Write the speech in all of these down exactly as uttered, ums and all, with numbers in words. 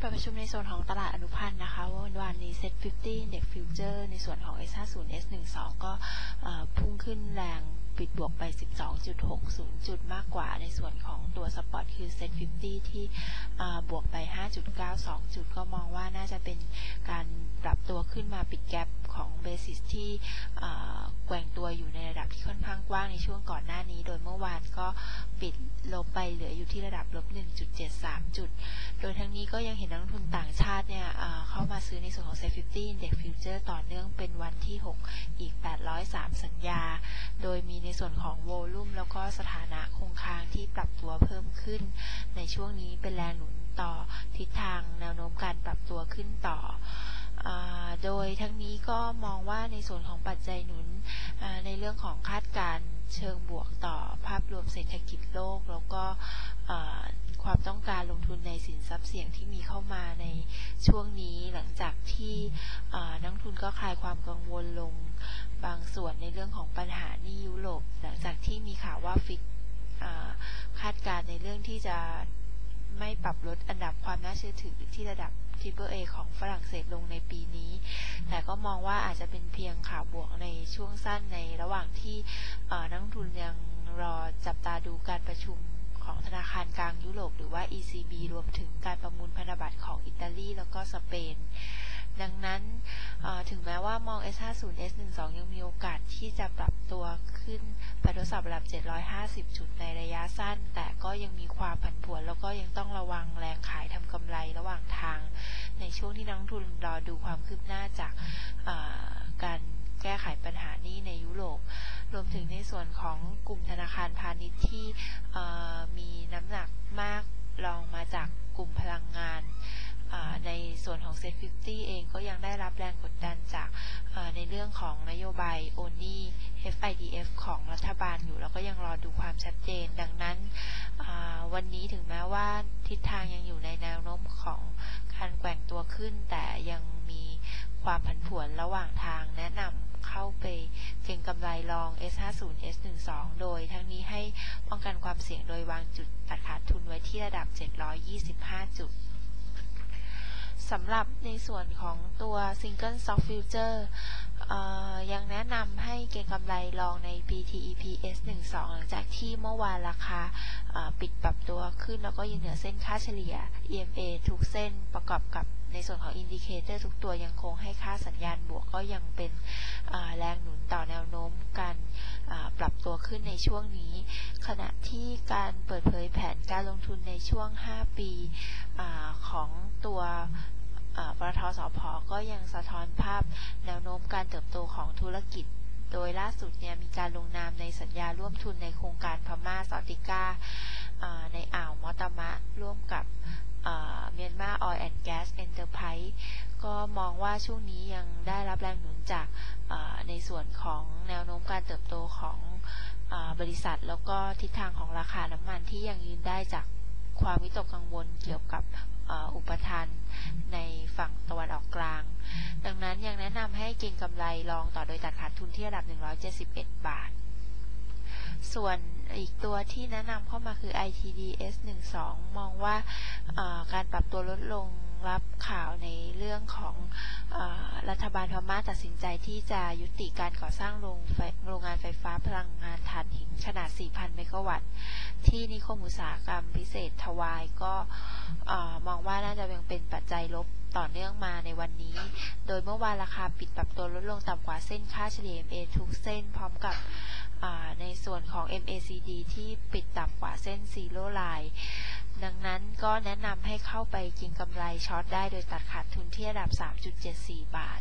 ปิดประชุมในส่วนของตลาดอนุพันธ์นะคะวันวันนี้เซ็ตห้าสิบ Index Future ในส่วนของ เอส ห้าสิบ เอส สิบสอง ก็พุ่งขึ้นแรงปิดบวกไป สิบสองจุดหกศูนย์ จุดมากกว่าในส่วนของตัวสปอตคือเซ็ตห้าสิบที่บวกไป ห้าจุดเก้าสอง จุดก็มองว่าน่าจะเป็นการปรับตัวขึ้นมาปิดแกปของเบสิสที่แกว่งตัวอยู่ในระดับที่ค่อนข้างกว้างในช่วงก่อนหน้านี้โดยเมื่อวานก็ปิดลบไปเหลืออยู่ที่ระดับลบ หนึ่งจุดเจ็ดสาม จุดโดยทั้งนี้ก็ยังเห็นนักลงทุนต่างชาติเนี่ยเข้ามาซื้อในส่วนของ เซ็ตห้าสิบ Index Future ต่อเนื่องเป็นวันที่หกอีกแปดร้อยสามสัญญาโดยมีในส่วนของโวลุ่มแล้วก็สถานะคงค้างที่ปรับตัวเพิ่มขึ้นในช่วงนี้เป็นแรงหนุนต่อทิศทางแนวโน้มการปรับตัวขึ้นต่อโดยทั้งนี้ก็มองว่าในส่วนของปัจจัยหนุนในเรื่องของคาดการณ์เชิงบวกต่อภาพรวมเศรษฐกิจโลกแล้วก็ความต้องการลงทุนในสินทรัพย์เสี่ยงที่มีเข้ามาในช่วงนี้หลังจากที่นักทุนก็คลายความกังวลลงบางส่วนในเรื่องของปัญหาหนี้ยุโรปหลังจากที่มีข่าวว่าฟิตคาดการณ์ในเรื่องที่จะไม่ปรับลดอันดับความน่าเชื่อถือที่ระดับ Triple A ของฝรั่งเศสลงในปีนี้แต่ก็มองว่าอาจจะเป็นเพียงข่าวบวกในช่วงสั้นในระหว่างที่นักลงทุนยังรอจับตาดูการประชุมของธนาคารกลางยุโรปหรือว่า อี ซี บี รวมถึงการประมูลพันธบัตรของอิตาลีแล้วก็สเปนดังนั้นถึงแม้ว่ามอง เอส ห้าสิบ เอส สิบสอง ยังมีโอกาสที่จะปรับตัวขึ้นไปทดสอบระดับเจ็ดร้อยห้าสิบจุดในระยะสั้นแต่ก็ยังมีความผันผวนแล้วก็ยังต้องระวังแรงขายทำกำไรระหว่างทางในช่วงที่นักลงทุนรอดูความคืบหน้าจากการแก้ไขปัญหานี้ในยุโรปรวมถึงในส่วนของกลุ่มธนาคารพาณิชย์ที่มีน้ำหนักมากรองมาจากกลุ่มพลังงานในส่วนของ เซ็ตห้าสิบ เองก็ยังได้รับแรงกดดันจากในเรื่องของนโยบายโอนหนี้ เอฟ ไอ ดี เอฟ ของรัฐบาลอยู่แล้วก็ยังรอดูความชัดเจนดังนั้นวันนี้ถึงแม้ว่าทิศทางยังอยู่ในแนวโน้มของการแกว่งตัวขึ้นแต่ยังมีความผันผวนระหว่างทางแนะนำเข้าไปเก็งกำไรลอง เอส ห้าสิบ เอส สิบสอง โดยทั้งนี้ให้ป้องกันความเสี่ยงโดยวางจุดตัดขาดทุนไว้ที่ระดับเจ็ดร้อยยี่สิบห้าจุดสำหรับในส่วนของตัว Single Stock Future ยังแนะนำให้เก็งกำไรลองใน พี ที อี พี เอส สิบสอง หลังจากที่เมื่อวานราคาปิดปรับตัวขึ้นแล้วก็ยืนเหนือเส้นค่าเฉลี่ย อี เอ็ม เอ ทุกเส้นประกอบกับในส่วนของอินดิเคเตอร์ทุกตัวยังคงให้ค่าสัญญาณบวกก็ยังเป็นแรงหนุนต่อแนวโน้มการปรับตัวขึ้นในช่วงนี้ขณะที่การเปิดเผยแผนการลงทุนในช่วงห้าปีของตัวปตท.สผ.ก็ยังสะท้อนภาพแนวโน้มการเติบโตของธุรกิจโดยล่าสุดเนี่ยมีการลงนามในสัญญาร่วมทุนในโครงการพม่าซอติก้าในอ่าวมอตามะร่วมกับเมียนมาออยล์แอนด์แก๊สเอ็นเตอร์ไพรส์ก็มองว่าช่วงนี้ยังได้รับแรงหนุนจากในส่วนของแนวโน้มการเติบโตของบริษัทแล้วก็ทิศทางของราคาน้ำมันที่ยังยืนได้จากความวิตกกังวลเกี่ยวกับอุปทานในฝั่งตะวันออกกลางดังนั้นยังแนะนำให้เก็งกำไรลองต่อโดยตัดขาดทุนที่ระดับหนึ่งร้อยเจ็ดสิบเอ็ดบาทส่วนอีกตัวที่แนะนำเข้ามาคือ ไอ ที ดี เอส สิบสอง มองว่าการปรับตัวลดลงรับข่าวในเรื่องของรัฐบาลพม่าตัดสินใจที่จะยุติการก่อสร้างโรงโรงงานไฟฟ้าพลังงานถ่านหินขนาด สี่พัน เมกะวัตต์ที่นิคมอุตสาหกรรมพิเศษทวายก็มองว่าน่าจะยังเป็นปัจจัยลบต่อเนื่องมาในวันนี้โดยเมื่อวานราคาปิดปรับตัวลดลงต่ำกว่าเส้นค่าเฉลี่ย เอ็ม เอ ทุกเส้นพร้อมกับในส่วนของ เอ็ม เอ ซี ดี ที่ปิดต่ำกว่าเส้น Zero Line ดังนั้นก็แนะนำให้เข้าไปเก็งกำไรช็อตได้โดยตัดขาดทุนที่ระดับ สามจุดเจ็ดสี่ บาท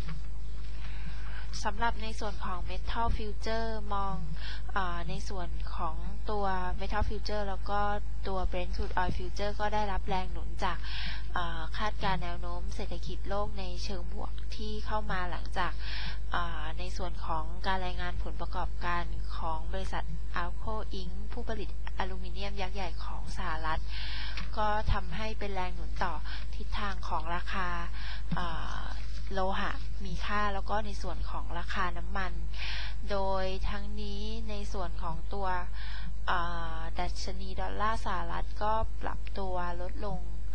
สำหรับในส่วนของ Metal Future มองเอในส่วนของตัว Metal Future แล้วก็ตัว Brent Crude Oil Future ก็ได้รับแรงหนุนจากคาดการณ์แนวโน้มเศรษฐกิจโลกในเชิงบวกที่เข้ามาหลังจากในส่วนของการรายงานผลประกอบการของบริษัท Alco อิงค์ ผู้ผลิตอลูมิเนียมยักษ์ใหญ่ของสหรัฐก็ทำให้เป็นแรงหนุนต่อทิศทางของราคาโลหะมีค่าแล้วก็ในส่วนของราคาน้ำมันโดยทั้งนี้ในส่วนของตัวดัชนีดอลลาร์สหรัฐก็ปรับตัวลดลงเล็ก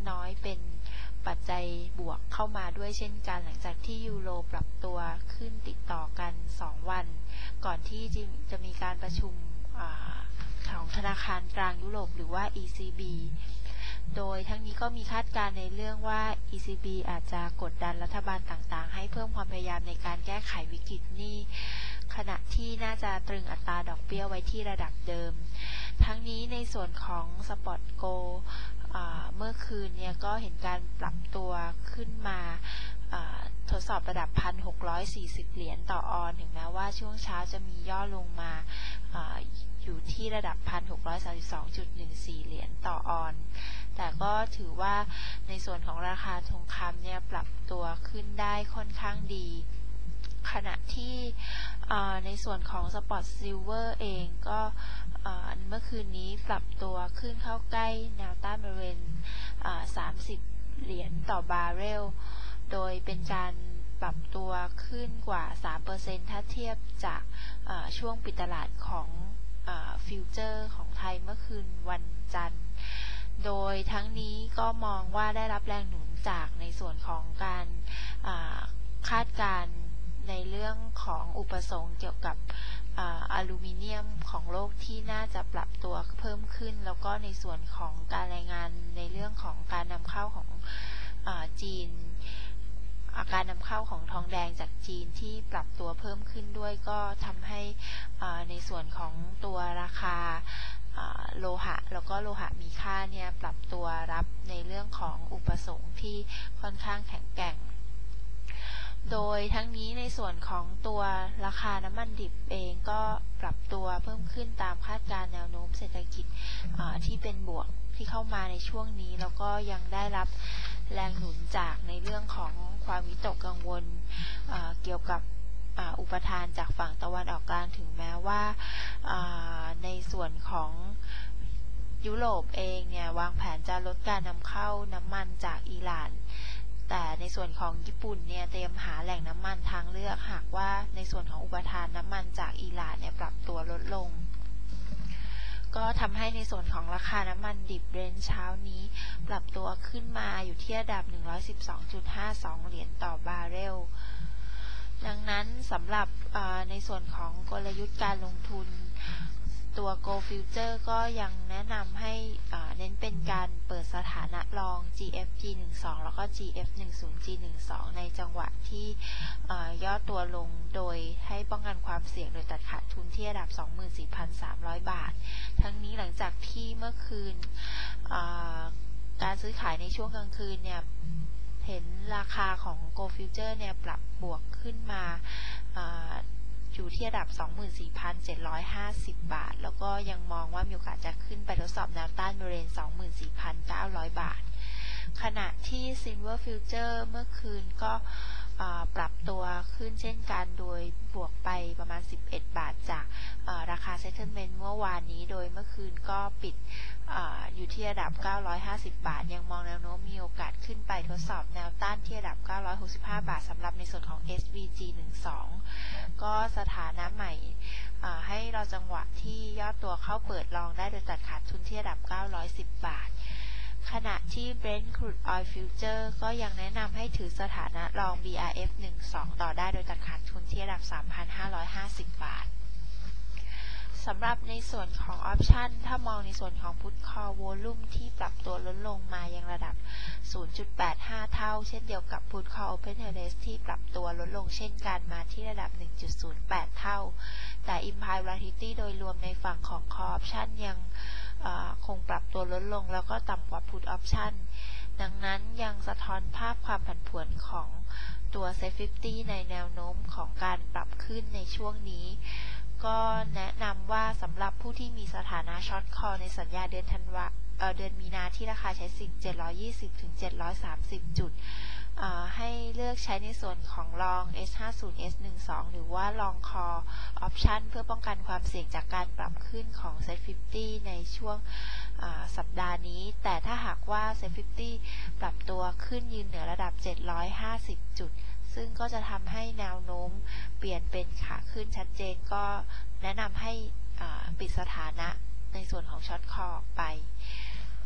น้อยเป็นปัจจัยบวกเข้ามาด้วยเช่นกันหลังจากที่ยูโรปรับตัวขึ้นติดต่อกันสองวันก่อนที่จะมีการประชุมของธนาคารกลางยุโรปหรือว่า อี ซี บี โดยทั้งนี้ก็มีคาดการณ์ในเรื่องว่า อี ซี บี อาจจะกดดันรัฐบาลต่างๆให้เพิ่มความพยายามในการแก้ไขวิกฤตหนี้ขณะที่น่าจะตรึงอัตราดอกเบี้ยไว้ที่ระดับเดิมทั้งนี้ในส่วนของสปอตโกเมื่อคืนเนี่ยก็เห็นการปรับตัวขึ้นมาทดสอบระดับ หนึ่งพันหกร้อยสี่สิบ เหรียญต่อออนถึงแม้ว่าช่วงเช้าจะมีย่อลงมาอยู่ที่ระดับ หนึ่งพันหกร้อยสามสิบสองจุดหนึ่งสี่ เหรียญต่อออนแต่ก็ถือว่าในส่วนของราคาทองคำเนี่ยปรับตัวขึ้นได้ค่อนข้างดีขณะที่ในส่วนของสปอตซิลเวอร์เองก็เมื่อคืนนี้ปรับตัวขึ้นเข้าใกล้แนวต้านบริเวณสามสิบเหรียญต่อบาร์เรลโดยเป็นการปรับตัวขึ้นกว่า สามเปอร์เซ็นต์ ถ้าเทียบจากช่วงปิดตลาดของฟิวเจอร์ของไทยเมื่อคืนวันจันทร์โดยทั้งนี้ก็มองว่าได้รับแรงหนุนจากในส่วนของการคาดการณ์ในเรื่องของอุปสงค์เกี่ยวกับอลูมิเนียมของโลกที่น่าจะปรับตัวเพิ่มขึ้นแล้วก็ในส่วนของการรายงานในเรื่องของการนำเข้าของจีนการนำเข้าของทองแดงจากจีนที่ปรับตัวเพิ่มขึ้นด้วยก็ทำให้ในส่วนของตัวราคาโลหะแล้วก็โลหะมีค่าเนี่ยปรับตัวรับในเรื่องของอุปสงค์ที่ค่อนข้างแข็งแกร่งโดยทั้งนี้ในส่วนของตัวราคาน้ำมันดิบเองก็ปรับตัวเพิ่มขึ้นตามคาดการณ์แนวโน้มเศรษฐกิจที่เป็นบวกที่เข้ามาในช่วงนี้แล้วก็ยังได้รับแรงหนุนจากในเรื่องของความวิตกกังวลเกี่ยวกับอุปทานจากฝั่งตะวันออกกลางถึงแม้ว่าในส่วนของยุโรปเองเนี่ยวางแผนจะลดการนำเข้าน้ำมันจากอิหร่านแต่ในส่วนของญี่ปุ่นเนี่ยเตรียมหาแหล่งน้ำมันทางเลือกหากว่าในส่วนของอุปทานน้ำมันจากอิหร่านเนี่ยปรับตัวลดลงก็ทำให้ในส่วนของราคาน้ำมันดิบเบรนท์เช้านี้ปรับตัวขึ้นมาอยู่ที่ระดับ หนึ่งร้อยสิบสองจุดห้าสอง เหรียญต่อบาร์เรลดังนั้นสำหรับในส่วนของกลยุทธ์การลงทุนตัว Gold Future ก็ยังแนะนำให้เน้นเป็นการเปิดสถานะรอง จี เอฟ จี สิบสอง แล้วก็ จี เอฟ สิบ จี สิบสอง ในจังหวะที่ย่อตัวลงโดยให้ป้องกันความเสี่ยงโดยตัดขาดทุนที่ระดับ สองหมื่นสี่พันสามร้อย บาททั้งนี้หลังจากที่เมื่อคืนการซื้อขายในช่วงกลางคืนเนี่ยเห็นราคาของ Gold Future เนี่ยปรับบวกขึ้นมาอยู่ที่ระดับ สองหมื่นสี่พันเจ็ดร้อยห้าสิบ บาทแล้วก็ยังมองว่ามีโอกาสจะขึ้นไปทดสอบแนวต้านบริเวณ สองหมื่นสี่พันเก้าร้อย บาทขณะที่ Silver Future เมื่อคืนก็ปรับตัวขึ้นเช่นกันโดยบวกไปประมาณสิบเอ็ดบาทจากราคา Settlement เมื่อวานนี้โดยเมื่อคืนก็ปิด อ, อยู่ที่ระดับเก้าร้อยห้าสิบบาทยังมองแนวโน้มมีโอกาสขึ้นไปทดสอบแนวต้านที่ระดับเก้าร้อยหกสิบห้าบาทสำหรับในส่วนของ เอส วี จี สิบสอง ก็สถานะใหม่ให้รอจังหวะที่ย่อตัวเข้าเปิดลองได้โดยตัดขาดทุนที่ระดับเก้าร้อยสิบบาทขณะที่ Brent Crude Oil Future ก็ยังแนะนำให้ถือสถานะรอง บี อาร์ เอฟ สิบสอง ต่อได้โดยตัดขาดทุนที่ระดับ สามพันห้าร้อยห้าสิบ บาทสำหรับในส่วนของออปชันถ้ามองในส่วนของพุทคอลโวลุ่มที่ปรับตัวลดลงมายังระดับ ศูนย์จุดแปดห้า เท่าเช่นเดียวกับพุทคอลโอเพนเทอร์เรสที่ปรับตัวลดลงเช่นกันมาที่ระดับ หนึ่งจุดศูนย์แปด เท่าแต่ Implied Volatility โดยรวมในฝั่งของ Call Option ยังคงปรับตัวลดลงแล้วก็ต่ำกว่า Put Option ดังนั้นยังสะท้อนภาพความผันผวนของตัว เซ็ต ห้าสิบ ในแนวโน้มของการปรับขึ้นในช่วงนี้ก็แนะนำว่าสำหรับผู้ที่มีสถานะช็อตคอลในสัญญาเดือนธันวาเอ่อเดือนมีนาที่ราคาใช้สิทธิ์เจ็ดร้อยยี่สิบถึงเจ็ดร้อยสามสิบจุดให้เลือกใช้ในส่วนของลอง เอส ห้าสิบ เอส สิบสอง หรือว่าลองคอลออปชันเพื่อป้องกันความเสี่ยงจากการปรับขึ้นของ เซ็ต ห้าสิบ ในช่วงสัปดาห์นี้แต่ถ้าหากว่า เซ็ต ห้าสิบ ปรับตัวขึ้นยืนเหนือระดับเจ็ดร้อยห้าสิบจุดซึ่งก็จะทำให้แนวโน้มเปลี่ยนเป็นขาขึ้นชัดเจนก็แนะนำให้ปิดสถานะในส่วนของช็อตคอลออกไป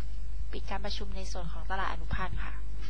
ปิดการประชุมในส่วนของตลาดอนุพันธ์ค่ะ